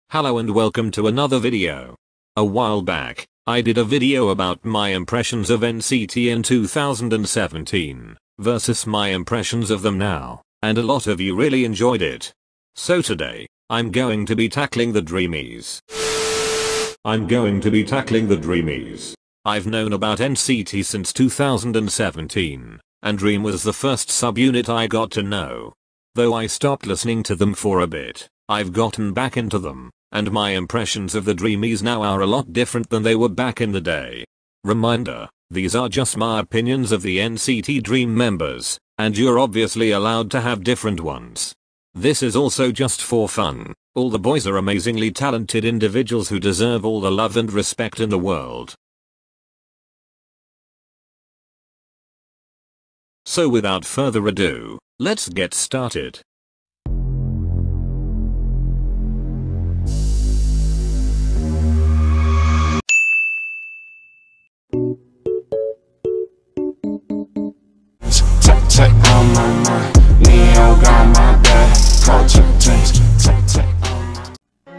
Hello and welcome to another video. A while back, I did a video about my impressions of NCT in 2017 versus my impressions of them now, and a lot of you really enjoyed it. So today, I'm going to be tackling the Dreamies. I've known about NCT since 2017, and Dream was the first subunit I got to know. Though I stopped listening to them for a bit, I've gotten back into them, and my impressions of the Dreamies now are a lot different than they were back in the day. Reminder, these are just my opinions of the NCT Dream members, and you're obviously allowed to have different ones. This is also just for fun. All the boys are amazingly talented individuals who deserve all the love and respect in the world. So without further ado, let's get started. Take all my mind, Neo got my back. Culture takes, take all my.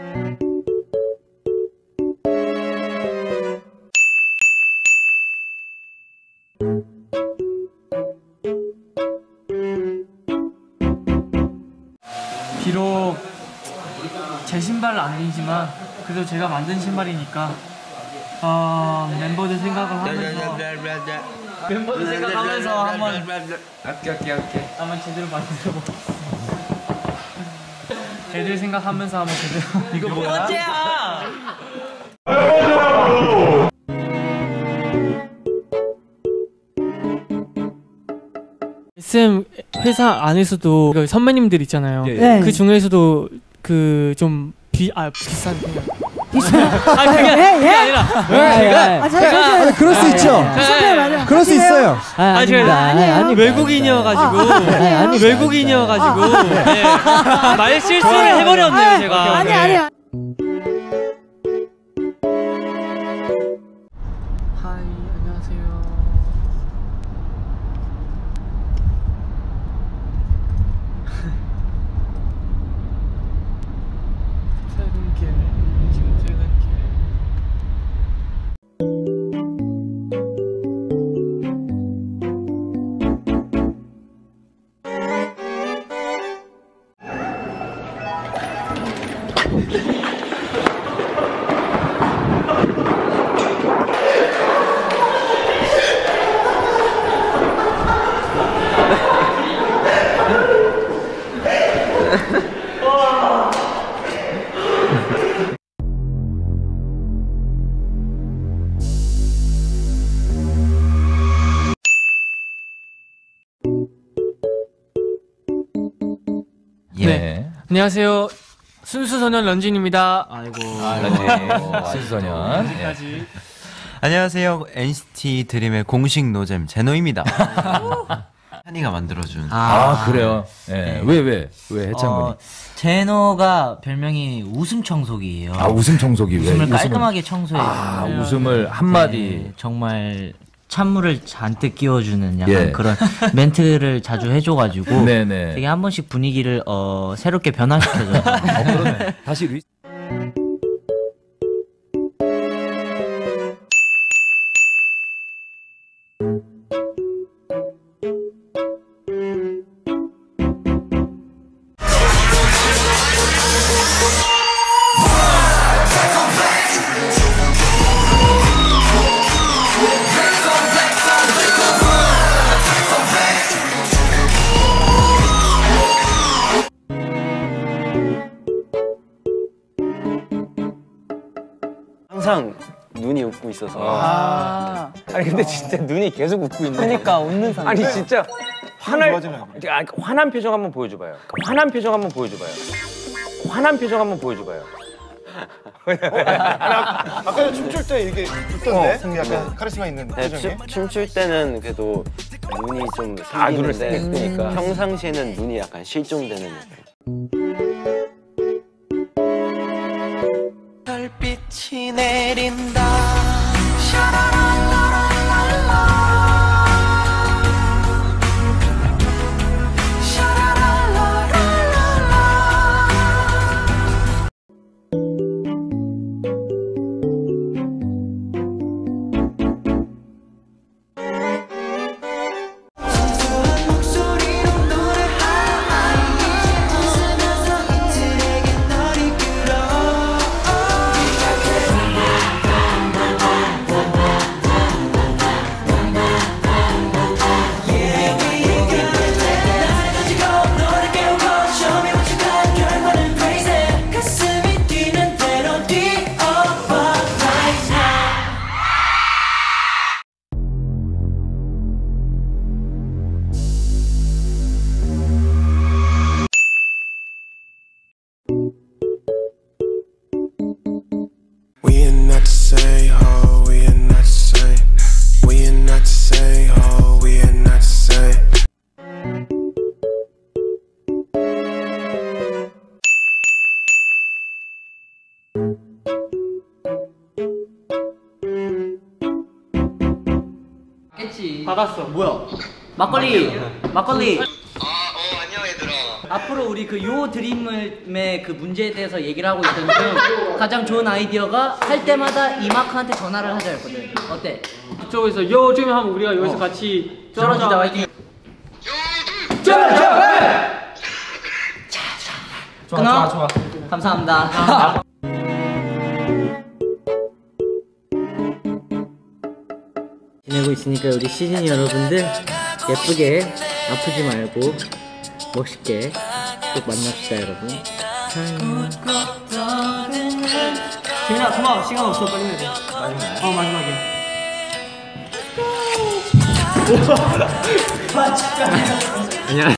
비록 제 신발은 아니지만 그래도 제가 만든 신발이니까 멤버들 생각을 하면서 한번 한번 제대로 만들어보고 애들 생각하면서 한번 제대로 이거 뭐야? SM 회사 안에서도 선배님들 있잖아요. 네. 그 중에서도 그 좀 비싼 그냥 그게 아니라 그럴 수 있죠. 그럴 수 있어요. 아니 외국인이어가지고 말 실수를 해버렸네요 제가. 아니야. 하이 안녕하세요. 퇴근길 지금 퇴근길. 네. 안녕하세요. 순수소년 런쥔입니다. 아이고. 순수소년. 여기까지. 안녕하세요. NCT 드림의 공식 노잼 제노입니다. 한이가 만들어준. 그래요. 네. 왜 해창군이? 제노가 별명이 웃음 청소기예요. 웃음 청소기. 웃음을 깔끔하게 청소해요. 웃음을 한마디. 네, 정말 찬물을 잔뜩 끼워주는 약간 그런 멘트를 자주 해줘가지고 되게 한 번씩 분위기를 새롭게 변화시켜줘요. 그러네. 다시 항상 눈이 웃고 있어서 아니 근데 진짜 눈이 계속 웃고 있네. 그러니까 웃는 사람. 아니 진짜 화난 표정 한번 보여줘봐요. 화난 표정 한번 보여줘봐요. 아까 춤출 때 이렇게 웃던데? 약간 카리스마 있는 표정이? 춤출 때는 그래도 눈이 좀 눈을 생기니까 평상시에는 눈이 약간 실종되는 별빛이 내린다. 샤라랄라랄라랄라. 받았지. 받았어. 뭐야? 막걸리. 막걸리. 안녕 얘들아. 앞으로 우리 그 요 드림의 그 문제에 대해서 얘기를 하고 있던 중 가장 좋은 아이디어가 할 때마다 이 마크한테 전화를 하자 했거든. 어때? 그쪽에서 요즘 하면 우리가 여기서 같이 쩔어주자 화이팅. 끊어. 감사합니다. 지내고 있으니까 우리 시즌 여러분들 예쁘게 아프지 말고 멋있게 꼭 만납시다 여러분. 재민아 고마워. 시간 없어 빨리 해야 돼. 마지막이야. 마지막이야. 안녕.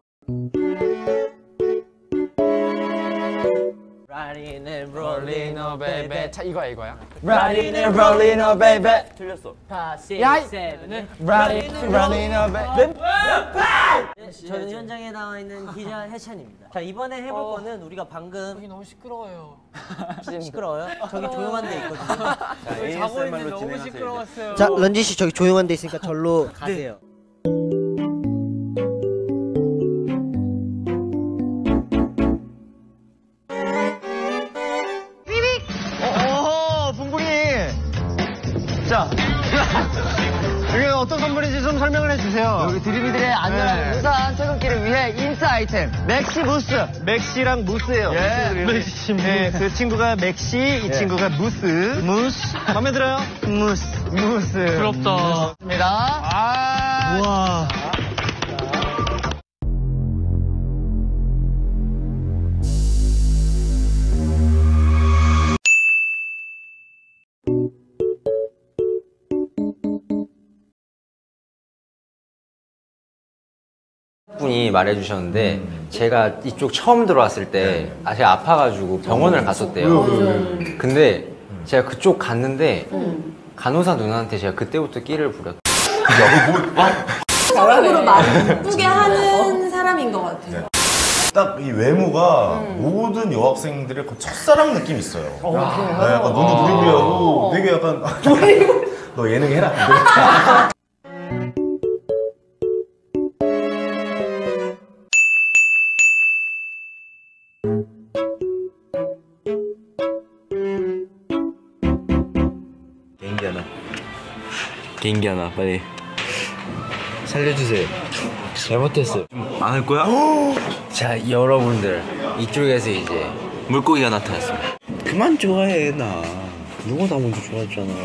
Riding and rolling, oh baby. 자 이거야. Riding and rolling, oh baby. 틀렸어. 야, Riding, running, oh baby. 저는 현장에 나와 있는 기자 해찬입니다. 자 이번에 해볼 거는 우리가 방금 여기 너무 시끄러워요. 시끄러워요? 저기 조용한 데 있거든요. 저희 자고 있는데 너무 시끄러웠어요. 자 런쥔 씨 저기 조용한 데 있으니까 절로 가세요. 봉봉이. 자. 이게 어떤 선물인지 좀 설명을 해주세요. 여기 드림이들의 안전한 무사한 퇴근길을 위해 인싸 아이템 맥시 무스. 맥시랑 무스예요. 예. 맥시. 네, 그 친구가 맥시, 이 친구가 무스. 무스. 마음에 들어요? 무스. 무스. 부럽다. 입니다. 우와. 분이 말해주셨는데 제가 이쪽 처음 들어왔을 때 제가 아파가지고 병원을 갔었대요. 근데 제가 그쪽 갔는데 간호사 누나한테 제가 그때부터 끼를 부렸. 사람으로 말 예쁘게 하는 사람인 것 같아요. 딱 이 외모가 모든 여학생들의 그 첫사랑 느낌이 있어요. 네, 약간 눈도 부리부리하고 되게 약간 너 예능 해라. 개인기 하나 빨리 살려주세요. 잘못했어요. 많을 거야? 자 여러분들 이쪽에서 이제 물고기가 나타났습니다. 그만 좋아해 나. 누가 나 먼저 좋아했잖아.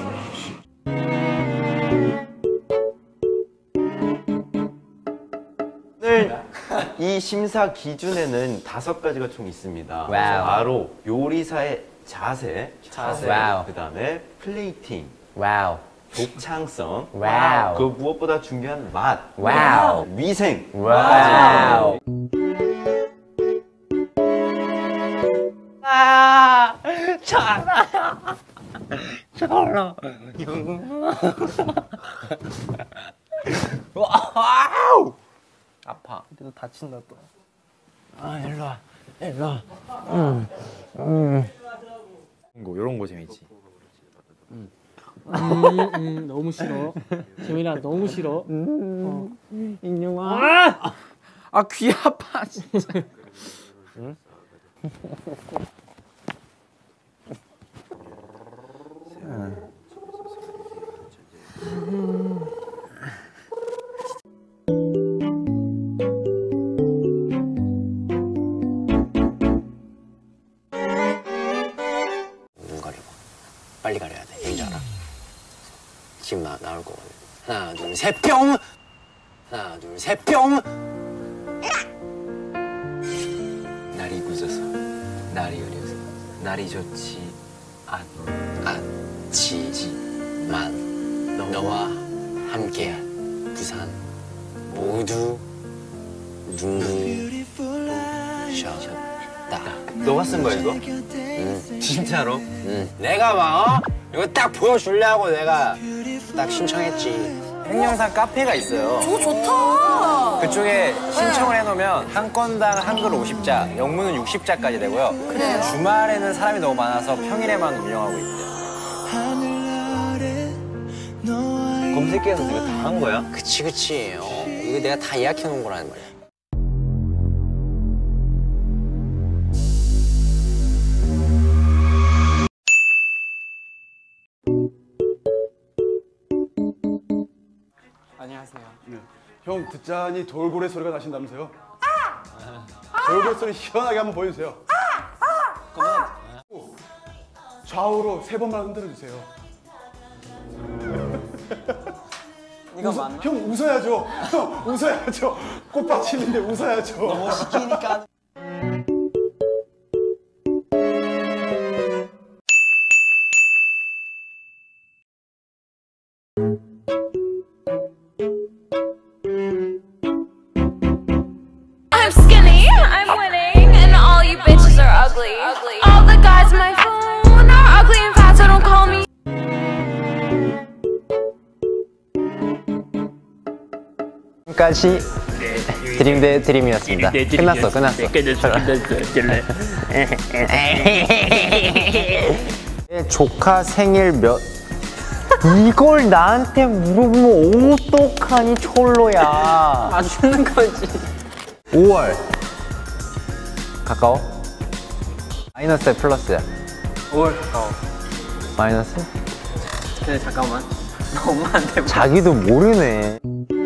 오늘 이 심사 기준에는 5가지가 총 있습니다. 바로 요리사의 자세. 와우. 그다음에 플레이팅. 와우. 독창성. 와우. 그 무엇보다 중요한 맛. 와우. 위생. 와우. 아파. 너 다친다 또. 아 일로 와. 일로 와. 이런 거 재밌지. 너무 싫어. 재민아 너무 싫어. 인용아. 아 귀 아파 진짜. 눈 가려봐. 빨리 가려야 돼. 왠지 알아? 지금 나올 거거든. 하나 둘 셋 뿅. 하나 둘 셋 뿅. 날이 굳어서 날이 흐려서 날이 좋지 않지만 너와 함께한 부산 모두 눈부셨다. 너가 쓴 거야 이거? 진짜로? 내가 막 이거 딱 보여주려고 내가 딱 신청했지. 횡령산 카페가 있어요. 오 좋다. 그쪽에 신청을 해놓으면 한 건당 한글 50자, 영문은 60자까지 되고요. 그래요? 주말에는 사람이 너무 많아서 평일에만 운영하고 있대요. 검색해서 내가 다 한 거야? 그치. 이거 내가 다 예약해 놓은 거라는 말이야. 안녕하세요. 네. 형 듣자니 돌고래 소리가 나신다면서요? 돌고래 소리 시원하게 한번 보여주세요. 그러면 좌우로 3번만 흔들어주세요. 이거 맞나? 형 웃어야죠. 형 웃어야죠. 꽃받치는데 웃어야죠. 너무 시키니까. I'm skinny, I'm winning, and all you bitches are ugly. All the guys on my phone are ugly and fat, so don't call me. 지금까지 드림 대 드림이었습니다. 끝났어. 조카 생일 이걸 나한테 물어보면 어떡하니 촐로야. 맞추는 거지. 5월 가까워? 마이너스야 플러스야? 5월 가까워. 마이너스? 근데 잠깐만. 너 엄마한테 자기도 모르네.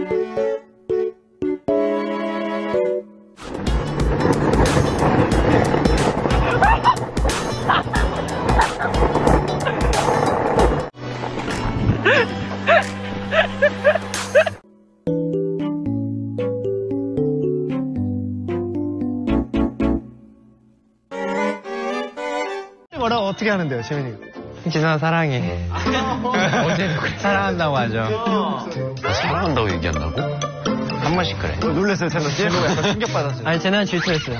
뭐라고 어떻게 하는데요, 재민이가? 기사 사랑해. 어제 사랑한다고 하죠. 사랑한다고 얘기한다고? 한 번씩 그래. 놀랐어요, 제가. 진호가 약간 충격받았어요. 아니 쟤는 질투했어요.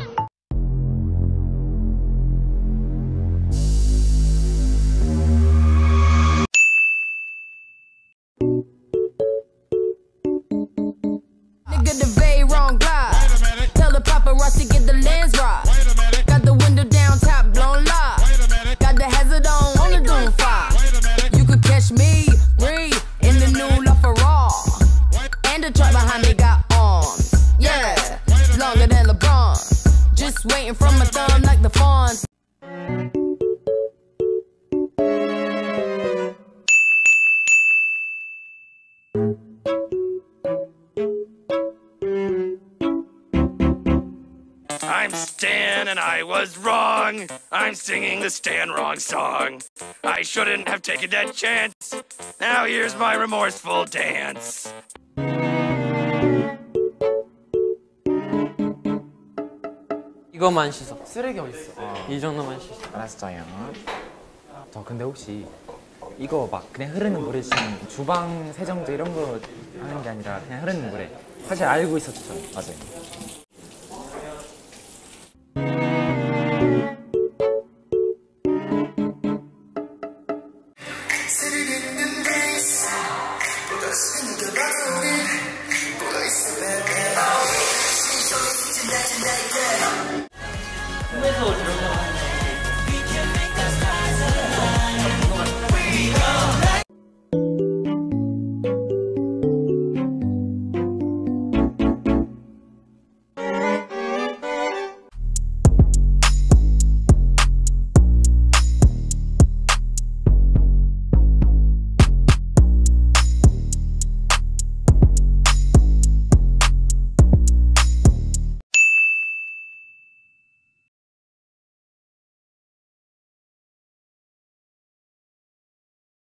Nigga, the very wrong glide. Tell the paparazzi get the lens right. Got the window down, top blown lock. Got the hazard on the doom fire. You could catch me, Ree, in the new LaFerrari. And the truck behind me got arms. Yeah, longer than LeBron. Just waiting from my thumb like the fawns. I'm Stan and I was wrong. I'm singing the Stan wrong song. I shouldn't have taken that chance. Now here's my remorseful dance. 이거만 씻어. 쓰레기 어딨어? 이 정도만 씻어. 알았어요. 저 근데 혹시 이거 막 그냥 흐르는 물에 지금 주방 세정제 이런 거 하는 게 아니라 그냥 흐르는 물에 사실 알고 있었죠 저는. 맞아요. Sitting in the race, 보다 생각보다 우린 보다 있어.